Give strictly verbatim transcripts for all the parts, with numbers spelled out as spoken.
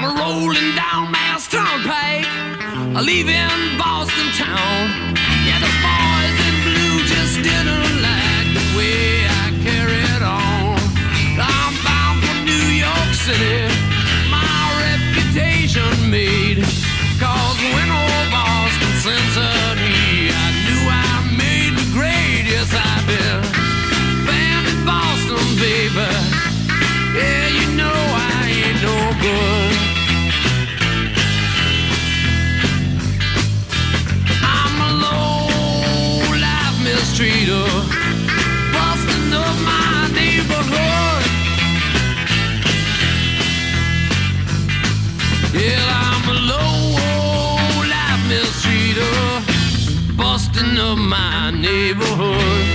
I'm rolling down Mass Turnpike, leaving Boston town. Yeah, the boys in blue just didn't like the way I carried on. I'm bound for New York City, my reputation made. Cause when old Boston censored me, I knew I made the grade. Yes, I've been banned in Boston, baby. Yeah, you know I ain't no good. I'm a low-life mistreater, busting up my neighborhood. Yeah, I'm a low-life mistreater, busting up my neighborhood.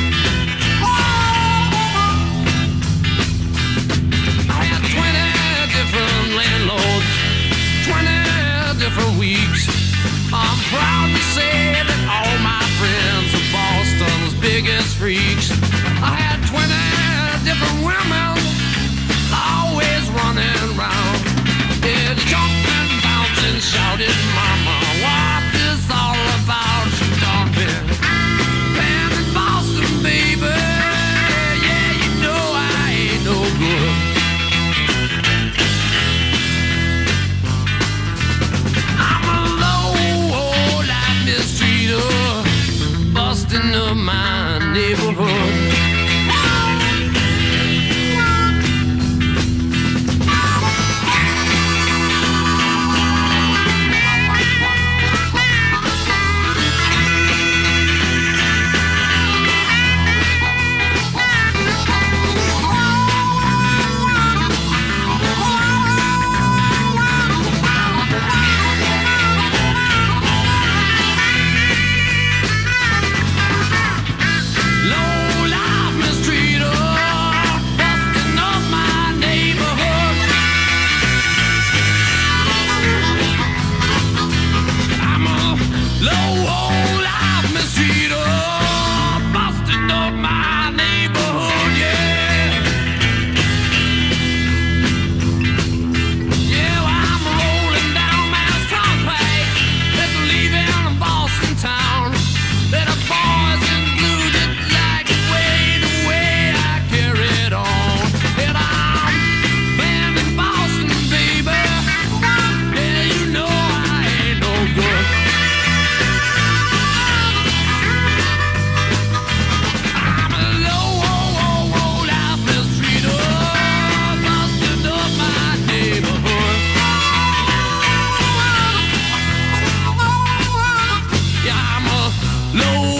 Landlords, twenty different weeks. I'm proud to say that all my friends are Boston's biggest freaks. I had twenty different women, always running round. Yeah, jumping, bouncing, shouting, mama, what this all about? She done been banned in Boston, baby. Yeah, you know I ain't no good. Busting up my neighborhood.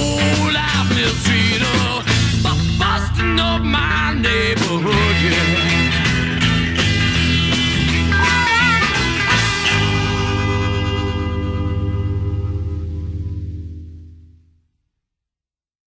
Low-life mistreater, busting up my neighborhood, yeah.